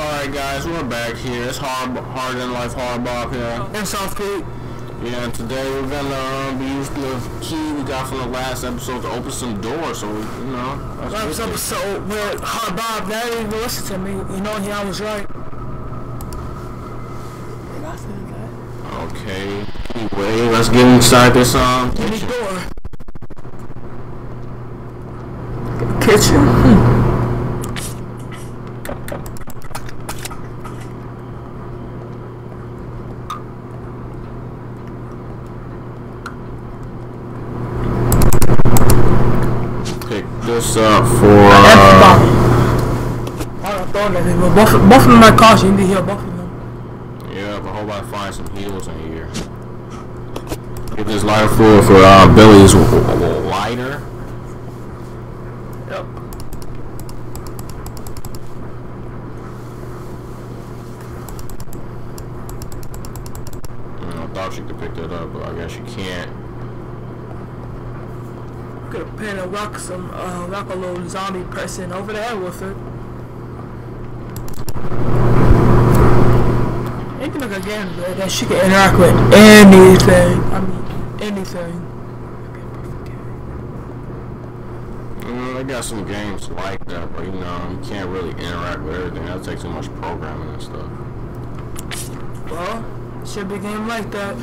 Alright guys, we're back here. It's Hard in Life Hardball here. And South Creek. Yeah, and today we're gonna be using the key we got from the last episode to open some doors, so we, Last episode where Hard Bob, now you even listen to me. You know I was right. Okay. Anyway, let's get inside this kitchen. Door. Kitchen. This up for both of them are caution. You need to heal both of them. Yeah, but hope I find some heals in here. Get this lighter fluid for Billy's lighter. Yep. I thought you could pick that up, but I guess you can't. Could have paid a rock a little zombie person over there with it. Anything like a game that she can interact with anything. I mean, anything. I got some games like that, but you can't really interact with everything. That takes too much programming and stuff. Well, should be a game like that.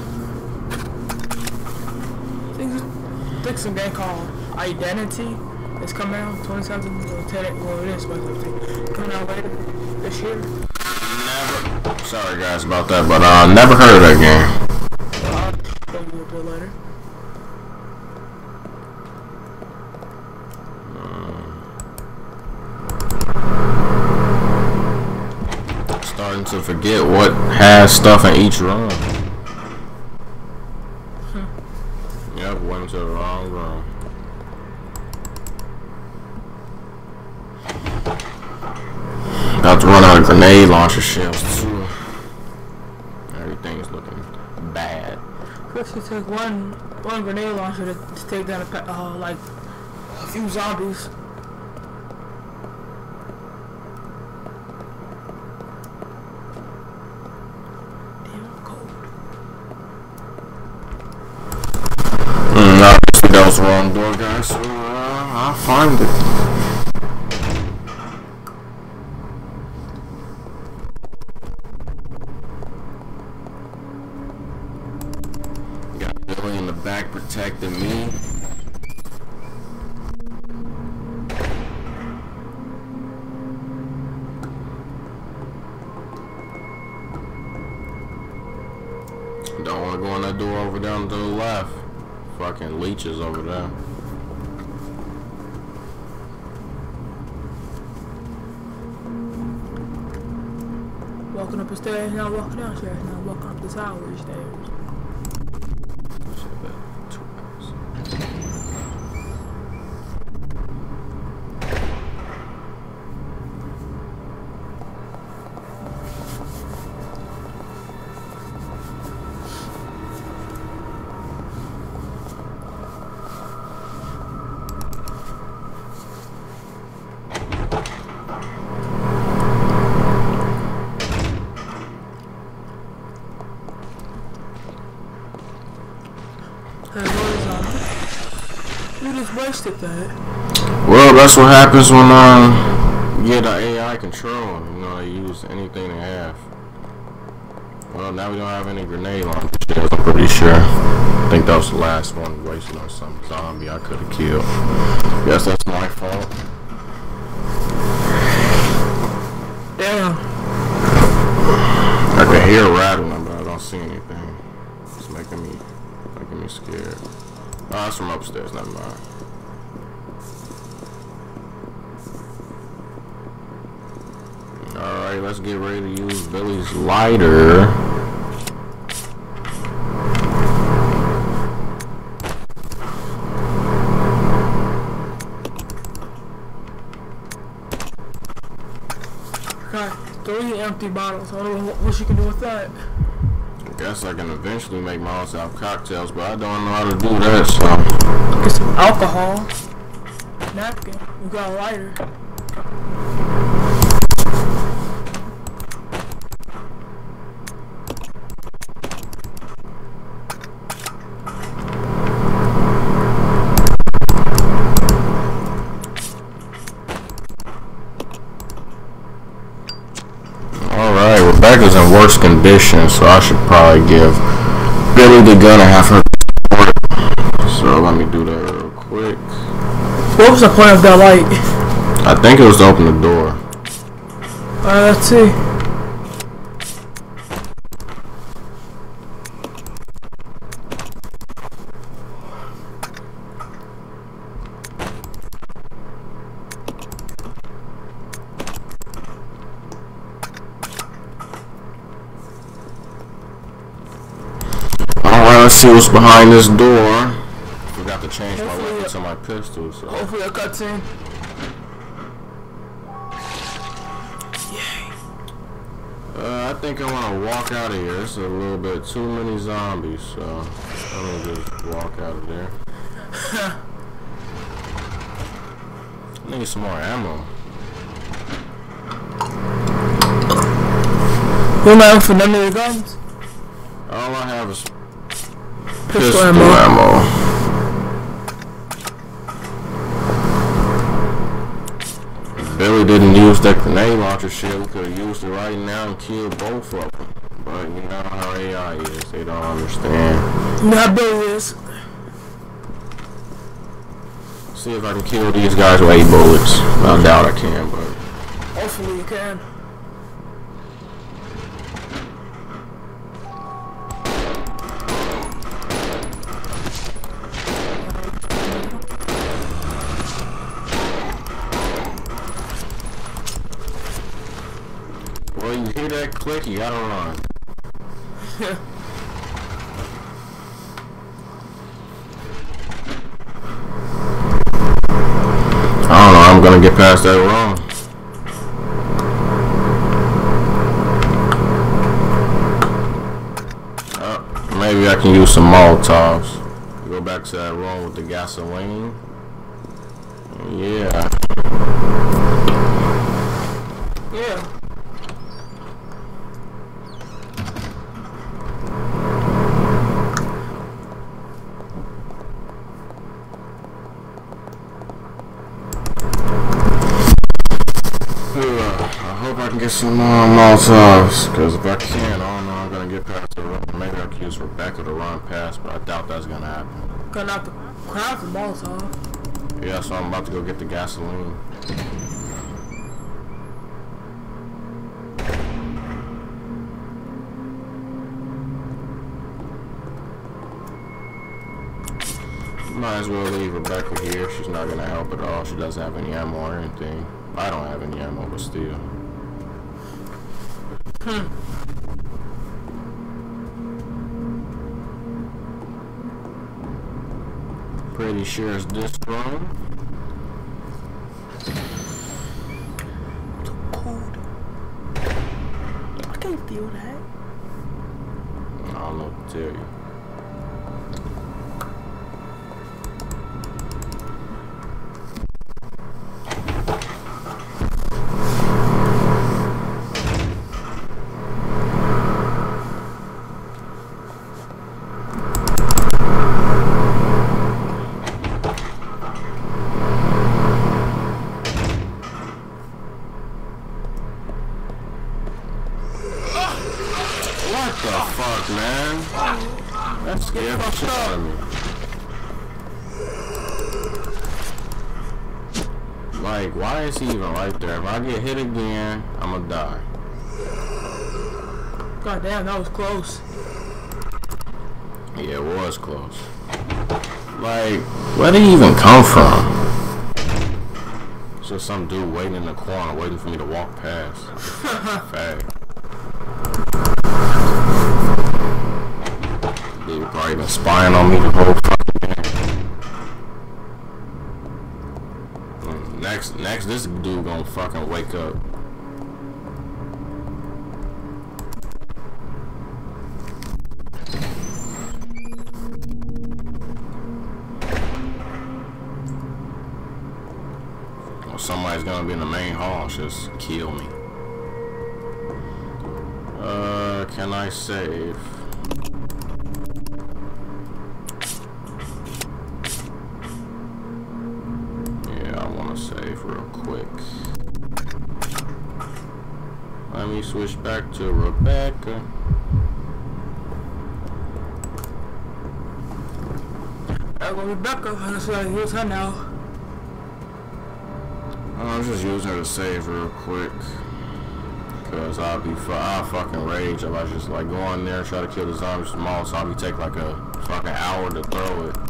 I think some game called Identity is coming out 2017. Well, it is coming out later this year. Sorry guys about that, but never heard of that game. I'll show you a bit later. Starting to forget what has stuff in each room. Yep, went to the wrong room. About to run out of grenade launcher shells too. Everything's looking bad. Chris, you take one grenade launcher to take down like a few zombies. Obviously that was the wrong door, guys, so I'll find it. Got Billy in the back protecting me. Don't want to go in that door over there to the left. Fucking leeches over there. Walking up the stairs, now walking downstairs, now walking up the tower stairs. You just wasted that. Well, that's what happens when you get an AI control. They use anything they have. Well, now we don't have any grenade launchers, I'm pretty sure. I think that was the last one wasted on some zombie I could have killed. Guess that's my fault. Damn. I can hear rattling, but I don't see anything. It's making me scared. Oh, that's from upstairs, never mind. Alright, let's get ready to use Billy's lighter. Got 3 empty bottles. I don't know what you can do with that. I guess I can eventually make Molotov cocktails, but I don't know how to do that, so. Get some alcohol. Napkin. You got a lighter. Rebecca's in worse condition, so I should probably give Billy the gun and have her support. So let me do that real quick. What was the point of that light? I think it was to open the door. Alright, let's see. Alright, let's see what's behind this door. Forgot to change my weapon to my pistol, so. Hopefully a cutscene. I think I want to walk out of here. There's a little bit too many zombies, so I'm gonna just walk out of there. I need some more ammo. You know, for none of your guns? All I have is Pistol ammo. Billy didn't use that grenade launcher shit. We could have used it right now and killed both of them. But you know how AI is. They don't understand. You know how Billy is. See if I can kill these guys with 8 bullets. I doubt I can, but Hopefully you can. well, you hear that click, you gotta run. I don't know, I'm gonna get past that wrong. Maybe I can use some Molotovs. Go back to that room with the gasoline. Yeah. Yeah. I hope I can get some Molotovs, because if I can, I don't know I'm gonna get past the room. Maybe I can use Rebecca to run past, but I doubt that's gonna happen. Gonna have to craft the Molotov. Yeah, so I'm about to go get the gasoline. Might as well leave Rebecca here. She's not gonna help at all. She doesn't have any ammo or anything. I don't have any ammo, but still. Pretty sure it's this room. So cold. I can't feel that. I don't know what to tell you. What the fuck, man? That scared the shit out of me. Like, why is he even right there? If I get hit again, I'ma die. God damn, that was close. Yeah, it was close. Like, where did he even come from? It's just some dude waiting in the corner, waiting for me to walk past. Fag. Dude probably been spying on me the whole fucking game. Next, this dude gonna fucking wake up. Or somebody's gonna be in the main hall, just kill me. Can I save? Yeah, I wanna save real quick. Let me switch back to Rebecca. There go Rebecca. I just gotta use her now. I'm just using her to save real quick. Cause I'll fucking rage if I just like go in there and try to kill the zombie small, so I'll take like a fucking hour to throw it.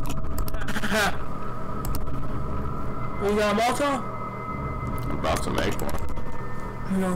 You got a Molotov? I'm about to make one. No.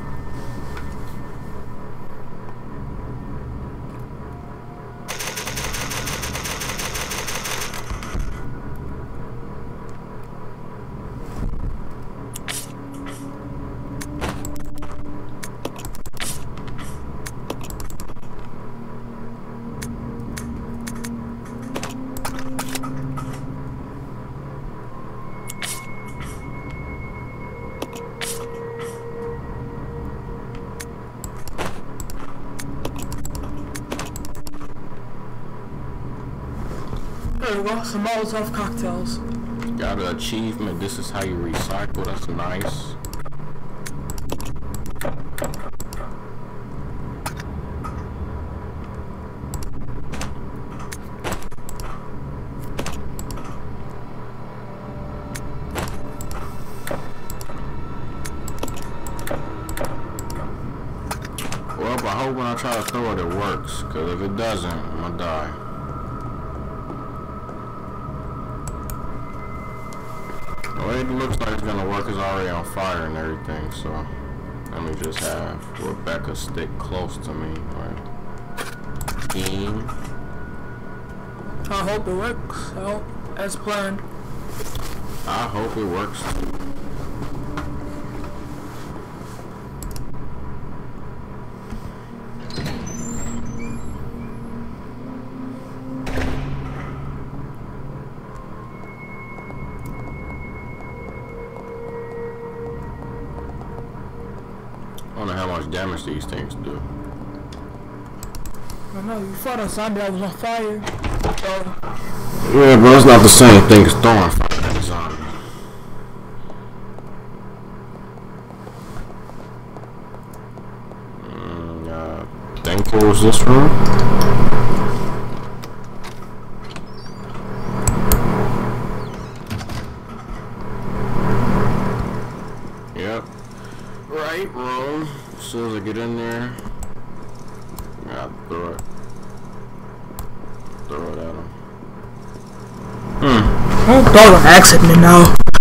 There we go, some Molotov cocktails. Got an achievement. This is how you recycle. That's nice. Well, I hope when I try to throw it, it works. Because if it doesn't, I'm gonna die. The way it looks like it's gonna work is already on fire and everything, so let me just have Rebecca stick close to me, right? Team. I hope it works. I hope as planned. I hope it works too. I don't know how much damage these things do. I know, you fought a zombie that was on fire. So, Yeah, but it's not the same thing as throwing fire at a zombie. Thankful was this room? Yep. Right room. As soon as I get in there, I throw it. Throw it at him. don't throw an accident now.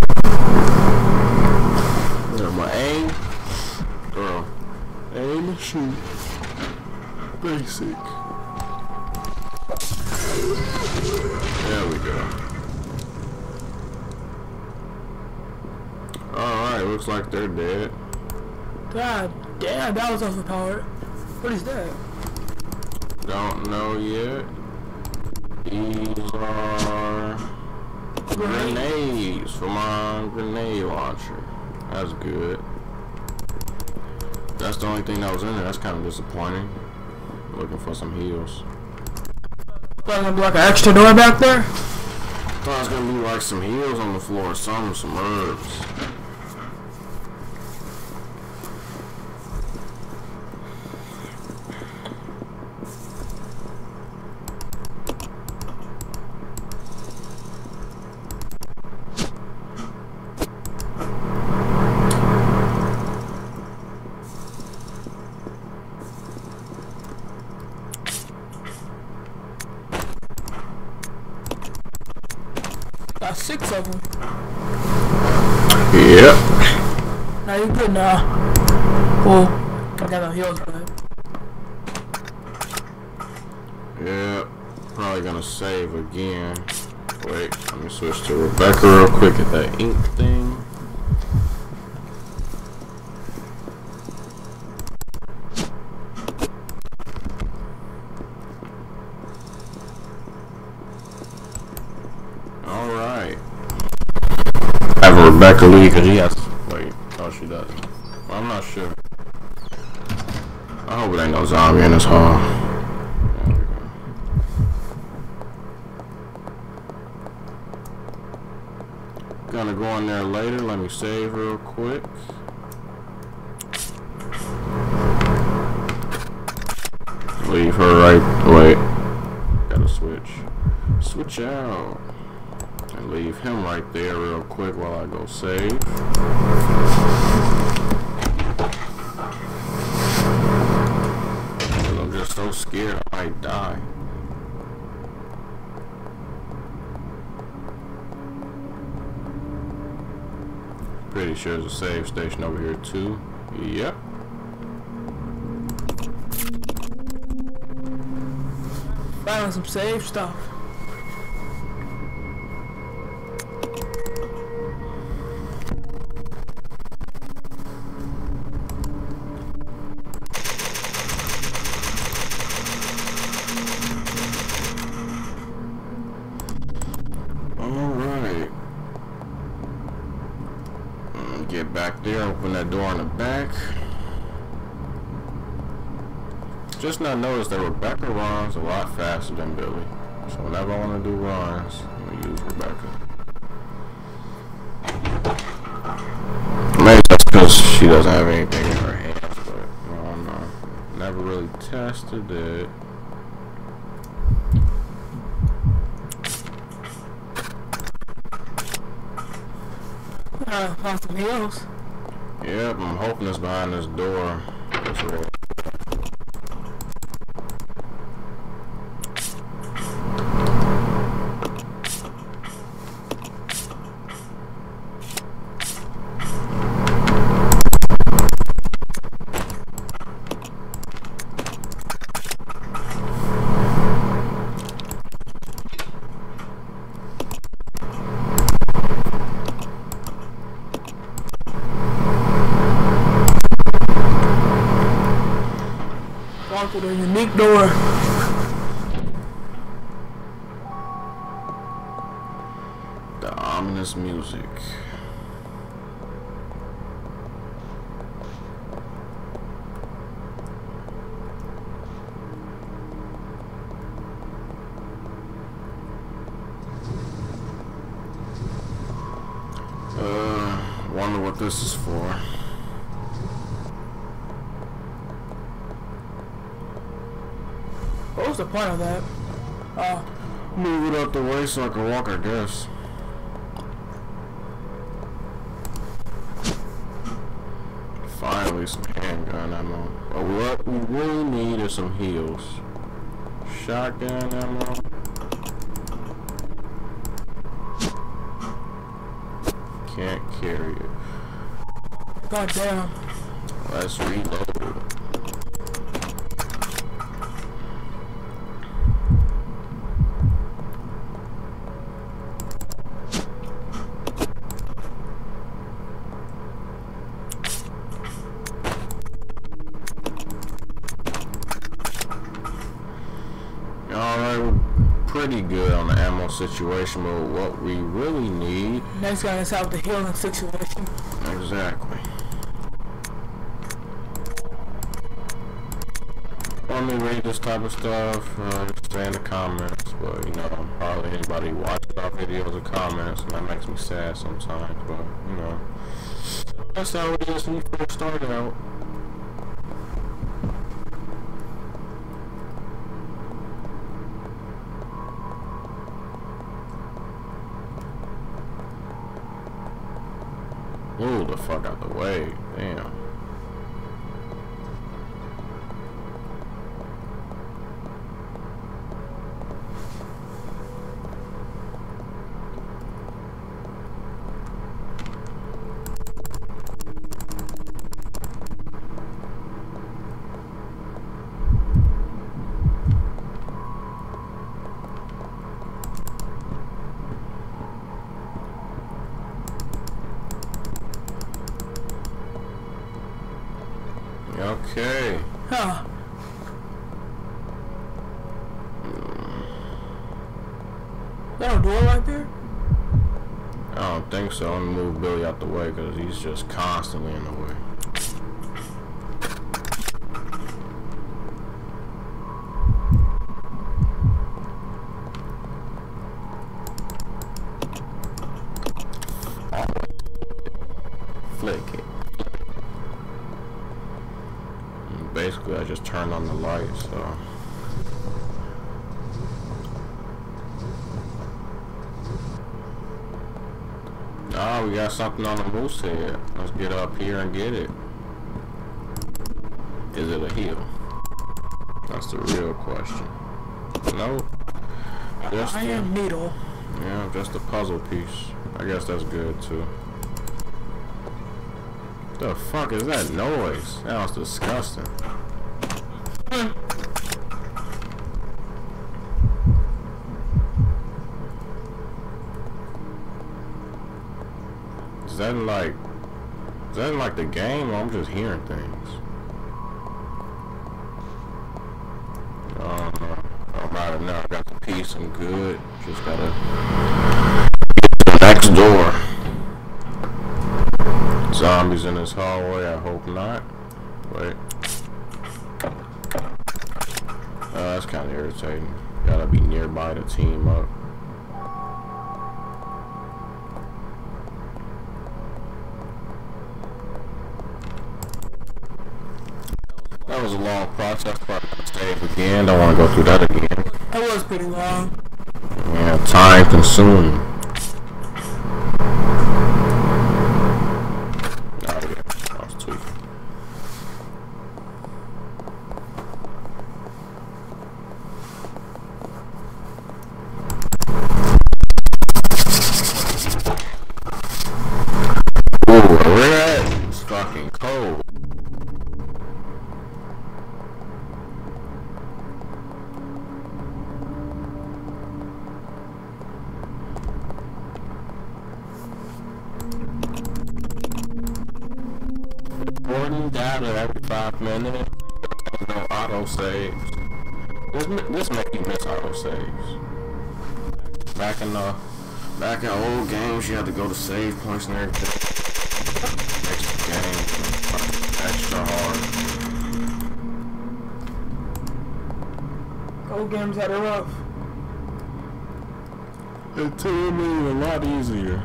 Yeah, my aim. Throw. Aim and shoot. Basic. There we go. Alright, looks like they're dead. God damn, that was overpowered. What is that? Don't know yet. These are grenades for my grenade launcher. That's good. That's the only thing that was in there. That's kind of disappointing. Looking for some heals. Thought gonna be like an extra door back there? Thought it was gonna be like some heals on the floor, some herbs. Got 6 of them. Yep. Now you good now. Cool. I got no heals, but. Yep. Probably gonna save again. Wait, let me switch to Rebecca real quick at that ink thing. Alright. Have a Rebecca leave because he has. Wait, oh, she does. Well, I'm not sure. I hope it ain't no zombie in this hall. There we go. Gonna go in there later. Let me save real quick. Leave her right. Wait. Gotta switch. Switch out. And leave him right there real quick while I go save. I'm just so scared I might die. Pretty sure there's a save station over here too. Yep. Found some save stuff. Alright. Get back there, open that door in the back. Just not noticed that Rebecca runs a lot faster than Billy. So whenever I want to do runs, I'm going to use Rebecca. Maybe that's because she doesn't have anything in her hands, but I don't know. Never really tested it. Found some heels. Yep, I'm hoping it's behind this door. This way. Walk with a unique door. The ominous music. Wonder what this is for. What was the point of that? Move it out the way so I can walk, I guess. Finally, some handgun ammo. But what we really need is some heals. Shotgun ammo. Can't carry it. God damn. Let's reload. Alright, we're pretty good on the ammo situation, but what we really need... Next guy is out the healing situation. Exactly. Let me read this type of stuff, just say in the comments, but you know, hardly anybody watches our videos or comments, and that makes me sad sometimes, but you know, that's how it is when you first start out. Move the fuck out the way, damn. Okay. Huh. Is that a door right there? I don't think so. I'm gonna move Billy out the way because he's just constantly in the way. Flick it. And basically, I just turned on the light, so. Oh, we got something on the moose head. Let's get up here and get it. Is it a heel? That's the real question. No. Just iron needle. Yeah, just a puzzle piece. I guess that's good too. The fuck is that noise? That was disgusting. Is that in like the game, or I'm just hearing things? I'm out of now. I got the piece. I'm good. Just gotta get to the next door. Zombies in this hallway. I hope not. Wait. That's kind of irritating. Gotta be nearby to team up. That was a long process. Probably gonna save again. Don't want to go through that again. That was pretty long. Yeah, time consuming. Oh yeah, that was tweaking. Ooh, where we're at? It's fucking cold. Recording data every 5 minutes. There's no auto saves. This make you miss auto saves. Back in old games, you had to go to save points and everything. Makes the game extra hard. Old games had it rough. It took me a lot easier.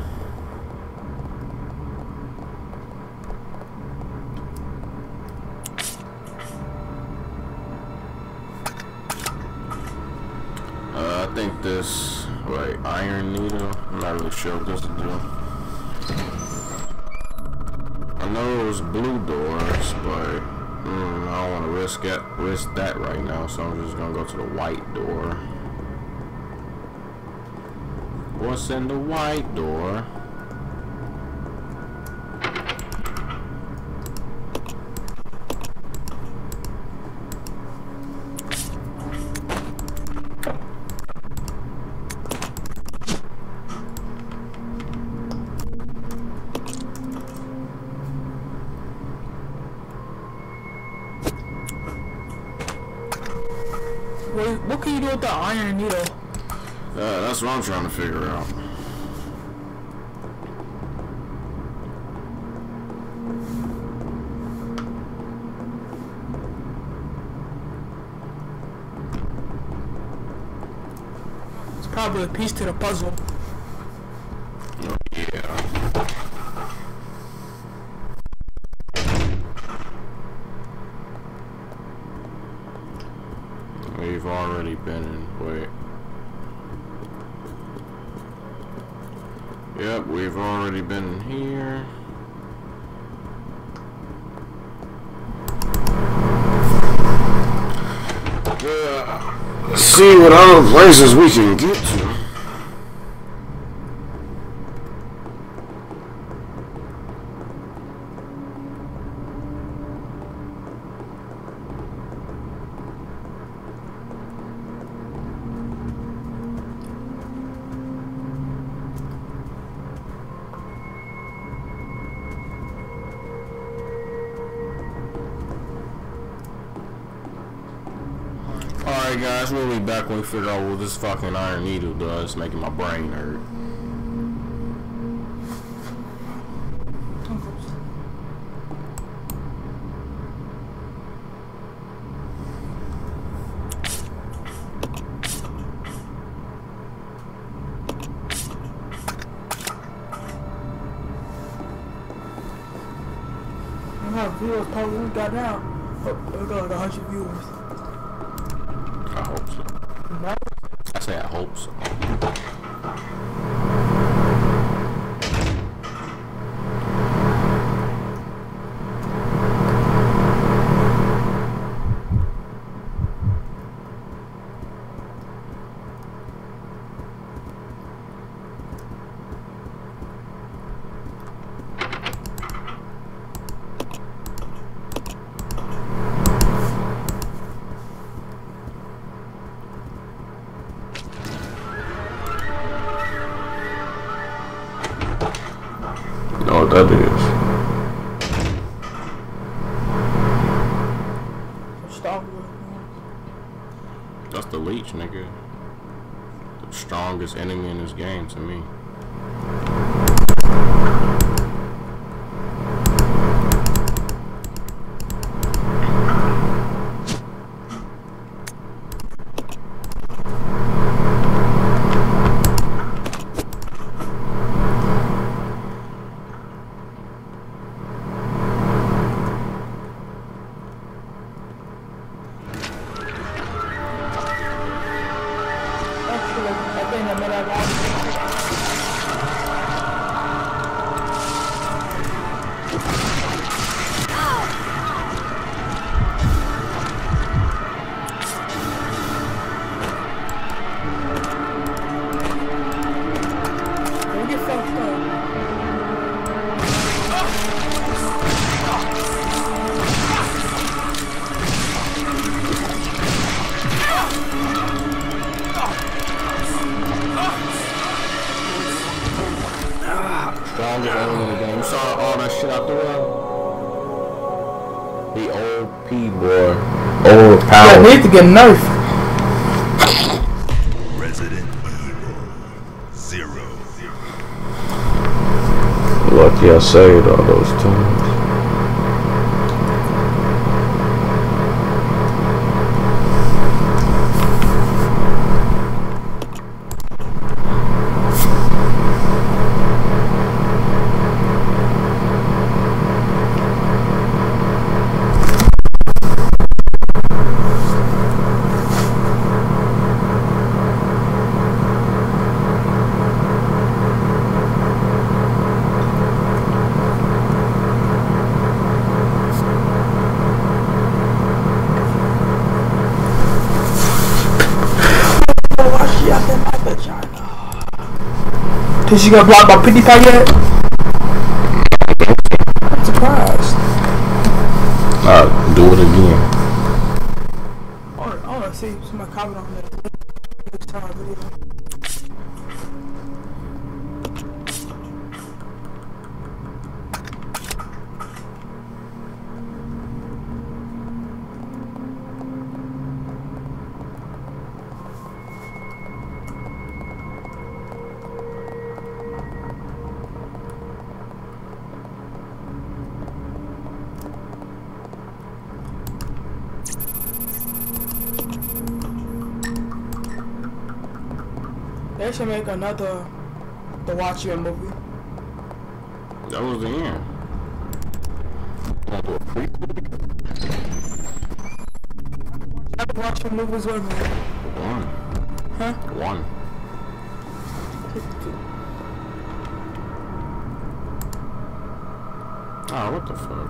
I think this, iron needle, I'm not really sure what this will do. I know it was blue doors, but I don't want to risk that right now, so I'm just going to go to the white door. What's in the white door? What can you do with the iron needle? That's what I'm trying to figure out. It's probably a piece to the puzzle. Oh, yeah. We've already been in. Wait. Yep, we've already been in here. Let's see what other places we can get to. Alright guys, we'll be back when we figure out what this fucking iron needle does, making my brain hurt. Viewers probably got down. Oh, we got like 100 viewers. I hope so. No? I say I hope so. that is. That's the leech, nigga. The strongest enemy in this game to me. Strongest enemy in the game. You saw all that shit out the way? The OP boy. Overpowered. Yeah, need to get nerfed. Resident Evil 0. Lucky I saved all those times. Did she got blocked by PewDiePie yet? I'm surprised. Do it again. I wanna see somebody comment on that. Video. They should make another The Watchmen movie. That was the end. Do a prequel? The Watchmen movie was what, man? One. Huh? One. Oh, what the fuck?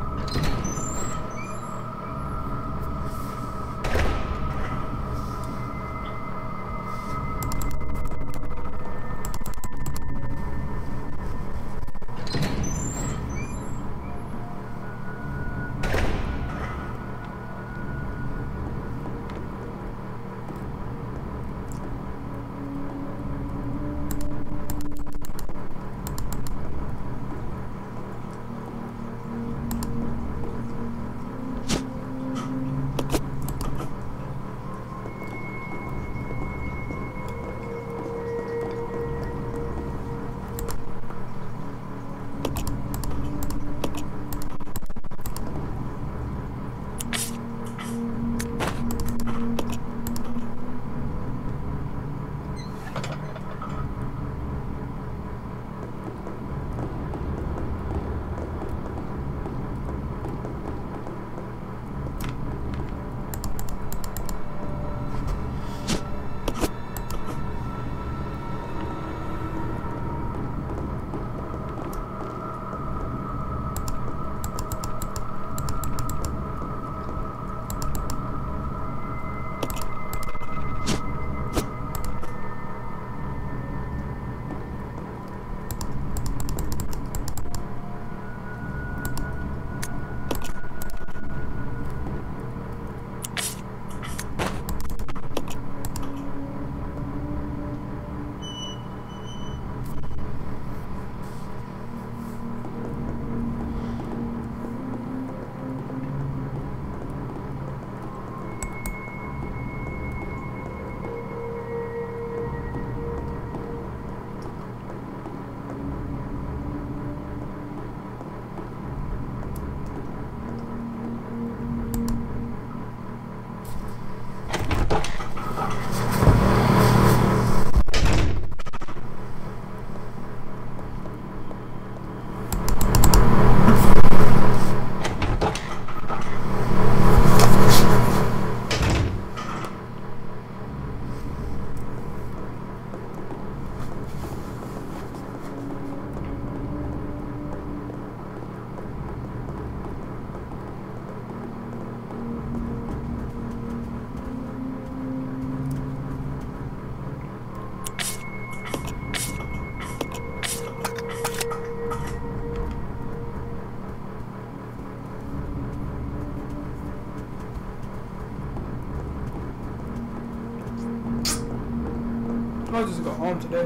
I'll just go home today.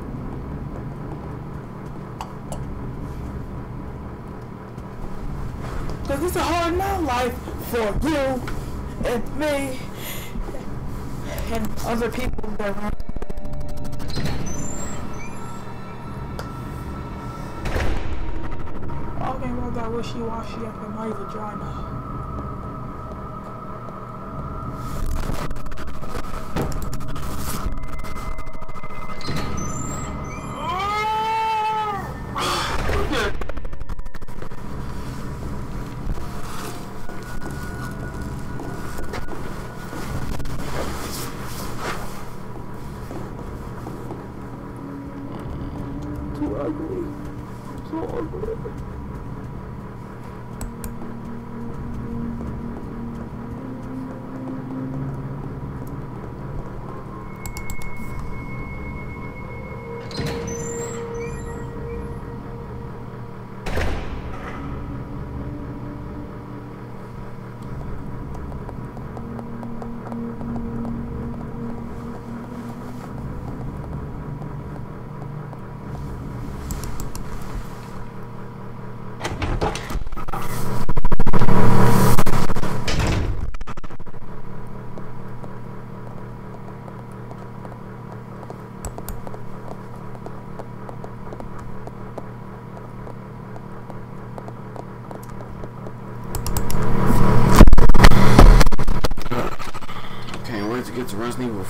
Cause it's a hard now life for you and me and other people that are. Okay, well, I got wishy-washy up in my vagina. Too ugly. So ugly. Get to Resident Evil.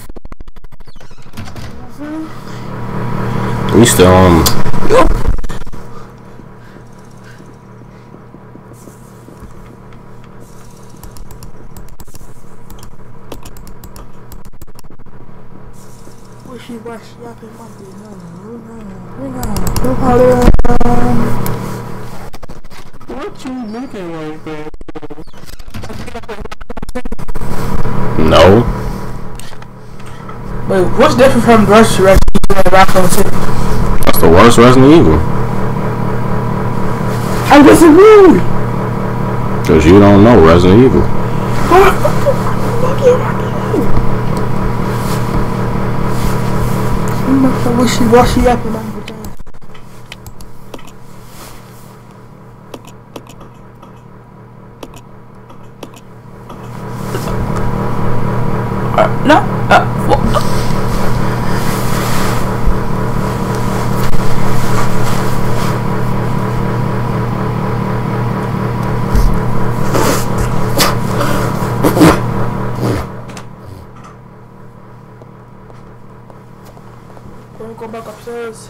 We still Wishy-washy up in my What you looking like that? No. Wait, what's different from the rest of Resident Evil and Raccoon City? That's the worst Resident Evil. I disagree. Cause you don't know Resident Evil. I'm wishy-washy up in my vagina. No. Let me go back upstairs.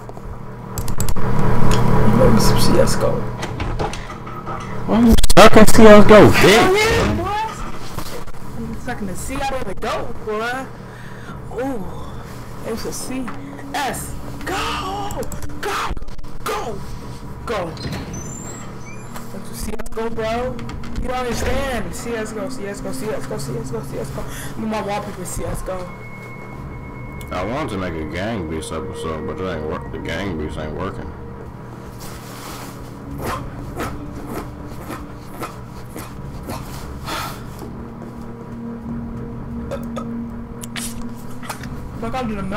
Let me some CSGO. Why you sucking CSGO, bitch? Yeah, boy. I'm sucking the C out of the go, boy. Ooh. It's a C. S. Go! Go! Go! Go. Don't you CSGO, bro? You don't understand. CSGO, CSGO, CSGO, CSGO, CSGO. My wallpaper CSGO. I wanted to make a Gang Beasts episode, but it ain't work. The Gang Beasts ain't working. Look, I'll do the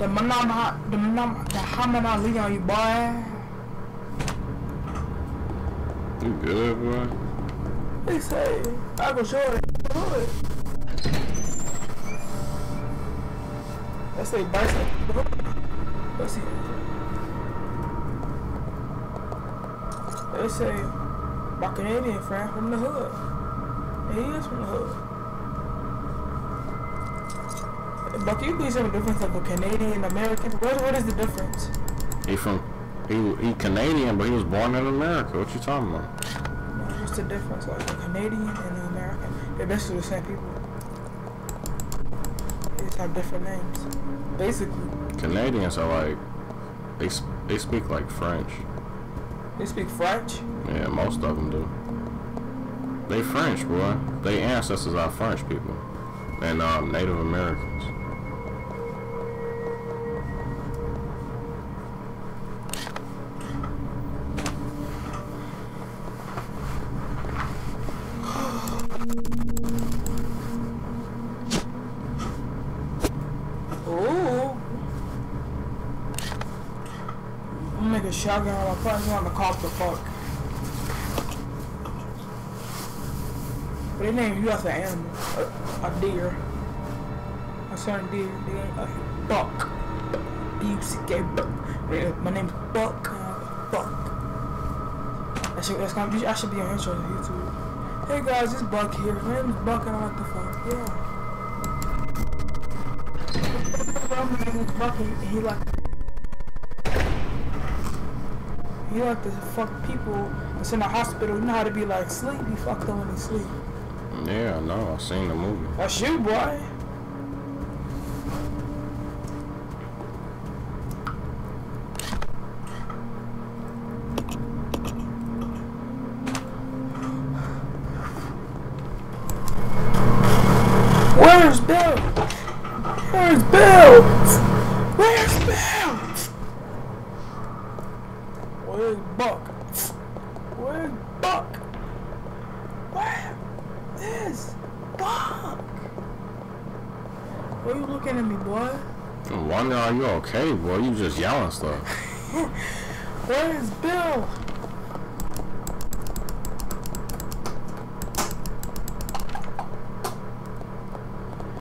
Muhammad Ali on you, boy. You good, boy? They say, I go show it. Let's say bicep. Let's see. They say my Canadian friend from the hood. And he is from the hood. But can you please have a difference of a Canadian and American? What is the difference? He Canadian, but he was born in America. What you talking about? No, what's the difference? Like a Canadian and an American. They're basically the same people. They just have different names. Basically. Canadians are like they speak like French. They speak French? Yeah, most of them do. They French, boy. They ancestors are French people and Native Americans. Ooh. nigga shotgun on my front, on the cop the fuck. But they named you after an animal. A deer. A certain deer. They ain't a buck. B-U-C-K, buck. My name's Buck. Buck. I should be on intro to YouTube. Hey guys, it's Buck here. My name is Buck and I like to fuck. Yeah. My name is Buck and he like to fuck people that's in the hospital. You know how to be like sleep. He fuck them when they sleep. Yeah, I know. I seen the movie. That's you, boy. Where's Bill? Where's Bill? Where's Bill? Where's Buck? Where's Buck? Where is Buck? Why are you looking at me, boy? I'm wondering, are you okay, boy? You just yelling stuff. Where's Bill?